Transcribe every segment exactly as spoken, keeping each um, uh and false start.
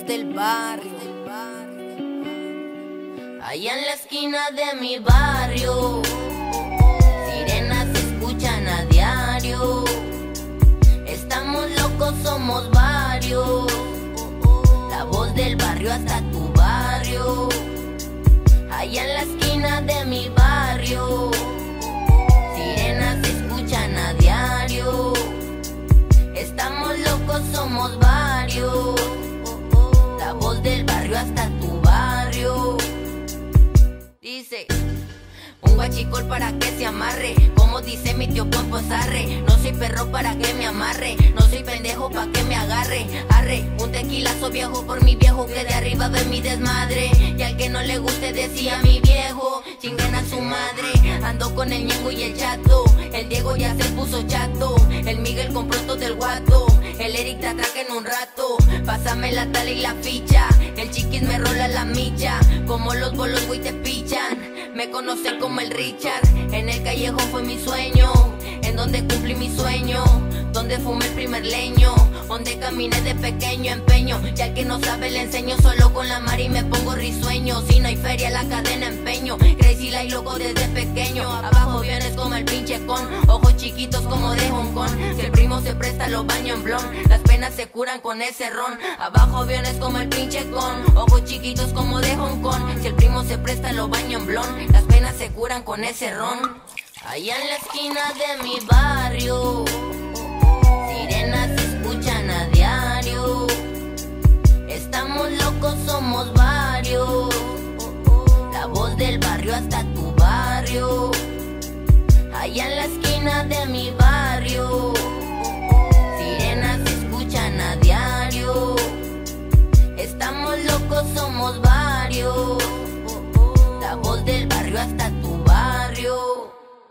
voz del barrio. Allá en la esquina de mi barrio, sirenas se escuchan a diario. Estamos locos, somos varios. La voz del barrio hasta tu barrio. Allá en la esquina de mi barrio, sirenas se escuchan a diario. Estamos locos, somos varios. La voz del barrio hasta tu barrio. Dice: un guachicol para que se amarre, como dice mi tío Pompo Sarre. No soy perro para que me amarre, no soy pendejo pa' que me agarre. Arre, un tequilazo viejo por mi viejo, que de arriba ve mi desmadre. Y al que no le guste decía mi viejo, chinguen a su madre. Ando con el Ñengo y el Chato, el Diego ya se puso chato, el Miguel compró todo el guato, el Eric te atraca en un rato. Pásame la tala y la ficha, el Chiquis me rola la micha. Como los bolos güey te pichan, me conocen como el Richard. En el callejón fue mi sueño, en donde cumplí mi sueño, donde fumé el primer leño, donde caminé de pequeño empeño. Y al que no sabe le enseño, solo con la Mari me pongo risueño. Si no hay feria la cadena empeño, Crazy la y loco desde pequeño. Abajo vienes como el pinche con, ojos chiquitos como de Hong Kong. Si el primo se presta lo baño en blon, las penas se curan con ese ron. Abajo vienes como el pinche con, ojos chiquitos como de Hong Kong. Si el primo se presta lo baño en blon, las penas se curan con ese ron. Allá en la esquina de mi barrio, sirenas se escuchan a diario. Estamos locos, somos varios. La voz del barrio hasta tu barrio. Allá en la esquina de mi barrio, sirenas se escuchan a diario. Estamos locos, somos varios. La voz del barrio hasta tu barrio.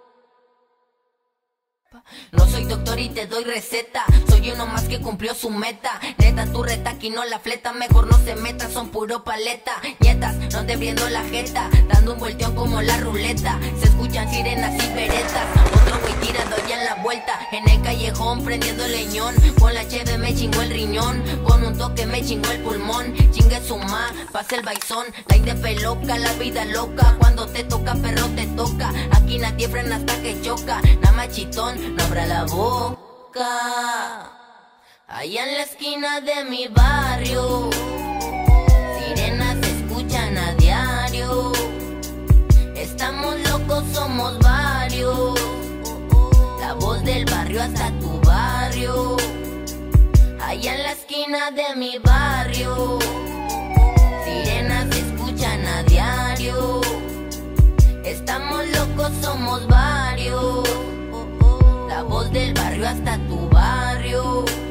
No soy doctor y te doy receta, soy uno más que cumplió su meta. Neta, tu reta aquí no la fleta, mejor no se meta, son puro paleta. Nietas, no te briendo la jeta, dando un volteón como la ruleta. Se escuchan sirenas y veretas, otro güey tirando ya en la vuelta. En el callejón prendiendo leñón, con la cheve me chingó el riñón, con un toque me chingó el pulmón. Chingue su ma, pasa el baizón, la indepe loca, la vida loca. Cuando te toca, perro te toca, aquí nadie frena hasta que choca. Nada más chitón, no abra la boca. Allá en la esquina de mi barrio, sirenas se escuchan a diario. Estamos locos, somos varios. La voz del barrio hasta tu barrio. Allá en la esquina de mi barrio, sirenas se escuchan a diario. Estamos locos, somos varios. La voz del barrio hasta tu barrio.